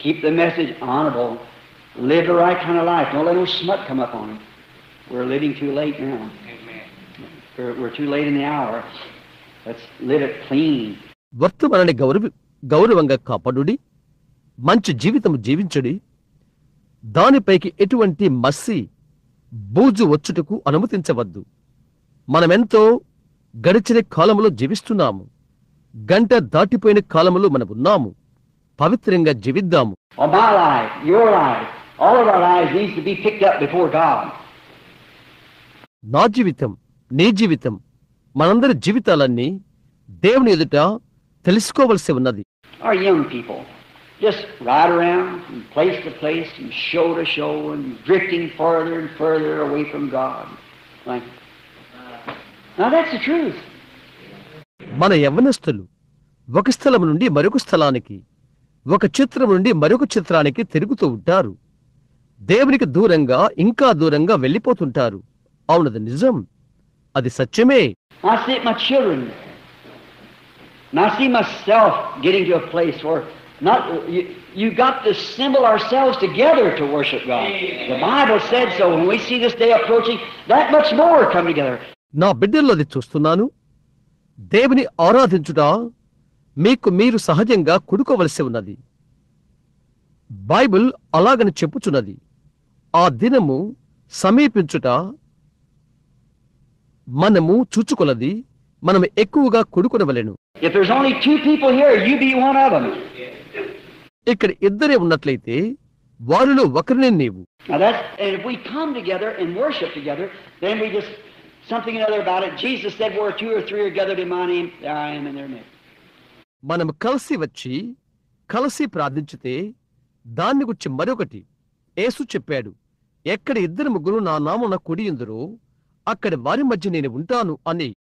Keep the message honorable. Live the right kind of life. Don't let no smut come up on it. We're living too late now. Amen. We're too late in the hour. Let's live it clean. వర్తమానాన్ని గౌరవంగా కాపాడుడి, మంచి జీవితం జీవించడి, దానిపైకి ఎటువంటి మస్సి బూజు వచ్చుటకు అనుమతించవద్దు. మనమెంతో గడిచిన కాలంలో జీవిస్తున్నాము. గంట దాటిపోయిన కాలంలో మనమున్నాము. పవిత్రంగా జీవిద్దాము. My life, your life, all of our lives needs to be picked up before God. నా జీవితం, నీ జీవితం, మనందరి జీవితాలన్నీ దేవుని ఎదుట తెలుసుకోవలసి ఉన్నది. Our young people just ride around from place to place and show to show and drifting further and further away from God. Like, now that's the truth. మన యవ్వనస్తులు ఒక స్థలం నుండి మరొక స్థలానికి, ఒక చిత్రం నుండి మరొక చిత్రానికి తిరుగుతూ ఉంటారు. దేవునికి దూరంగా, ఇంకా దూరంగా వెళ్ళిపోతుంటారు. అవునది నిజం, అది సత్యమే. I see it my children. And I see myself getting to a place where you got to assemble ourselves together to worship God. The Bible said so. When we see this day approaching, that much more come together. నా బిడ్డల్లో అది చూస్తున్నాను. దేవుని ఆరాధించుట మీకు మీరు సహజంగా కూడుకోవలసి ఉన్నది. Bible అలాగని చెప్పుచున్నది. ఆ దినము సమీపించుట మనము చూచుకొలది, మనం ఎక్కువగా కూడుకొనవలెను. If there's only 2 people here, you be one of them. ఇక్కడ ఇద్దరే ఉన్నట్లయితే వారిలో ఒకరినే నీవు. And if we come together and worship together, then we just something another about it. Jesus said, where 2 or 3 are gathered in my name, there I am in their midst. మనము కలిసి వచ్చి కలిసి ప్రార్థించితే దాన్ని గురించి మరొకటి యేసు చెప్పాడు, ఎక్కడ 2 ముగ్గురు నా నామమున కూడియుందురో అక్కడ వారి మధ్య నేను ఉంటాను అని.